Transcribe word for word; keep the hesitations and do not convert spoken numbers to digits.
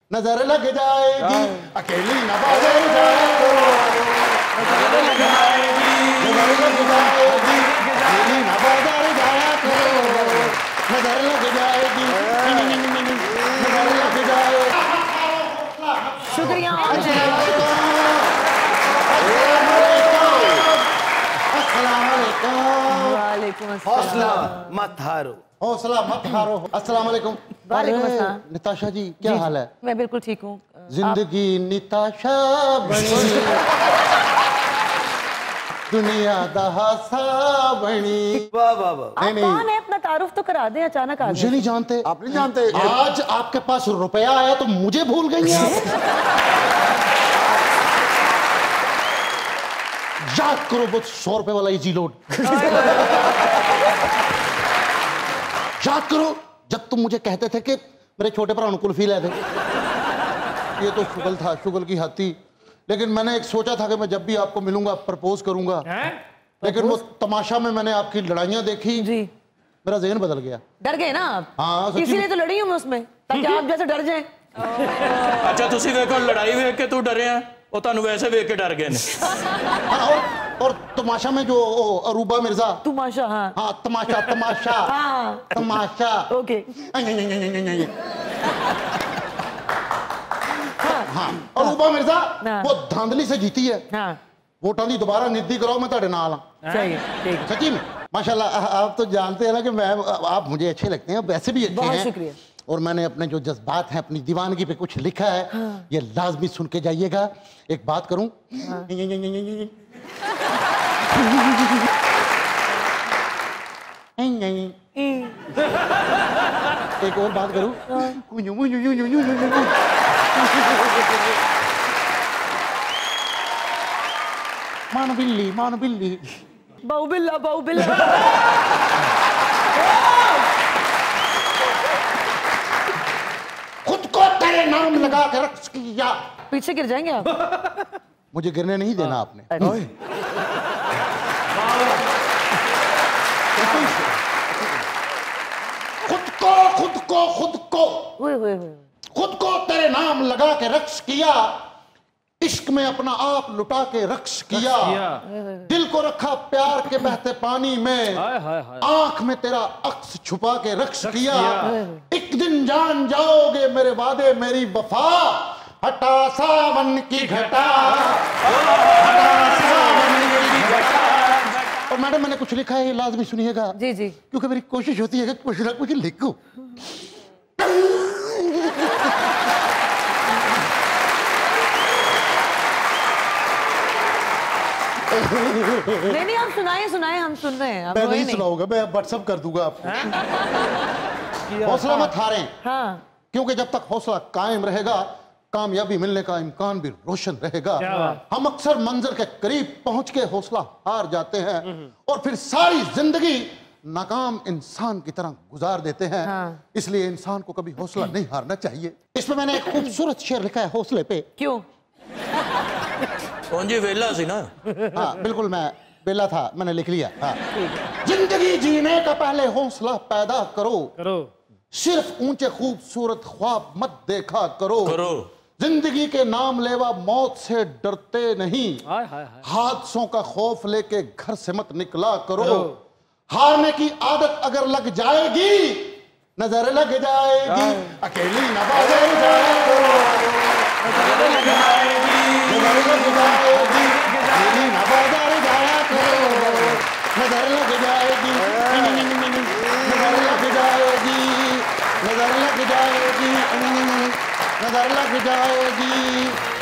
नजर लग जाएगी अकेली न बाजार जाया करो, नजर लग जाएगी, नजर लग जाएगी अकेली न बाजार जाया करो, नजर लग जाएगी, नजर लग जाएगी। शुक्रिया। हौसला मत हारो, हौसला मत हारो। अस्सलाम वालेकुम। वालेकुम अस्सलाम। निताशा जी क्या जी, हाल है? मैं बिल्कुल ठीक हूँ। जिंदगी निताशा बनी दुनिया दहासा बनी। वाह वाह वाह। आप कौन है? अपना तारुफ तो करा दें, अचानक आ मुझे गए। नहीं जानते? आप नहीं जानते? आज आपके पास रुपया आया तो मुझे भूल गई हैं। याद करो वो सौ रुपए वाला इजी लोड। याद करो जब तुम मुझे कहते थे कि मेरे छोटे भरा अनुकूल फील है थे। ये तो शुगल था, शुगल की हाथी। लेकिन मैंने एक सोचा था कि मैं जब भी आपको मिलूंगा प्रपोज करूंगा, लेकिन वो तमाशा में मैंने आपकी लड़ाइयां देखी जी, मेरा ज़हन बदल गया। डर गए ना आप? हाँ, इसीलिए तो लड़ी हूं मैं उसमें, ताकि आप जैसे डर जाएं। अच्छा तुसी देखो लड़ाई वेख के तू डरे हैं, वो तानू वैसे वेख के डर गए ने। हाँ, और, और तमाशा में जो ओ, अरूबा मिर्जा। तमाशा? हाँ हाँ तमाशा तमाशा हाँ तमाशा। ओके। हाँ अरूबा मिर्जा वो धांधली से जीती है। हाँ वोटां दी दोबारा निधि कराओ, मैं तेरे नाल हां। सही ठीक है। सच्ची में माशाल्लाह। आप तो जानते हैं ना कि मैं, आप मुझे अच्छे लगते हैं, वैसे भी अच्छे हैं। बहुत शुक्रिया। और मैंने अपने जो जज्बात हैं, अपनी दीवानगी पे कुछ लिखा है। हाँ। ये लाजमी सुन के जाइएगा। एक बात करूं? हाँ। एक और बात करूं? मान बिल्ली, मान बिल्ली, बाऊ बिल्ला, बाऊ बिल्ला। खुद को तेरे नाम लगा के रक्स किया। पीछे गिर जाएंगे आप। मुझे गिरने नहीं देना आपने। खुद को खुद को खुद को हुए हुए हुए खुद को तेरे नाम लगा के रक्स किया, इश्क में अपना आप लुटा के रक्स किया, दिल को रखा प्यार के बहते पानी में, आंख में तेरा अक्स छुपा के रक्स किया। एक दिन जान जाओगे मेरे वादे मेरी वफा, हटा सावन की घटा, हटा सावन की घटा। और मैडम मैंने कुछ लिखा है, ये लाजमी सुनिएगा। जी जी। क्योंकि मेरी कोशिश होती है कि कुछ ना कुछ लिखूं। नहीं नहीं आप सुनाए सुनाए, हम सुन रहे हैं। मैं नहीं सुनाऊंगा, मैं व्हाट्सएप कर दूंगा आपको। हौसला मत हारें। हाँ। क्योंकि जब तक हौसला कायम रहेगा, कामयाबी मिलने का इम्कान भी रोशन रहेगा। हम अक्सर मंजिल के करीब पहुंच के हौसला हार जाते हैं और फिर सारी जिंदगी नाकाम इंसान की तरह गुजार देते हैं। हाँ। इसलिए इंसान को कभी हौसला नहीं हारना चाहिए। इसमें मैंने एक खूबसूरत शेर लिखा है हौसले पे। क्यों? जी वेला सी ना। हाँ बिल्कुल, मैं वेला था, मैंने लिख लिया। हाँ। जिंदगी जीने का पहले हौसला पैदा करो, करो। सिर्फ ऊंचे खूबसूरत ख्वाब मत देखा करो, करो। जिंदगी के नाम लेवा मौत से डरते नहीं, हाय हाय हाय। हादसों का खौफ लेके घर से मत निकला करो, हारने की आदत अगर लग जाएगी, नजर लग जाएगी अकेली न बाजार जाया करो, नजर लग जाएगी, नजर लग जाएगी अकेली न बाजार जाया करो, नजर लग जाएगी, नजर लग जाएगी, नजर लग जाएगी, नजर लग जाएगी।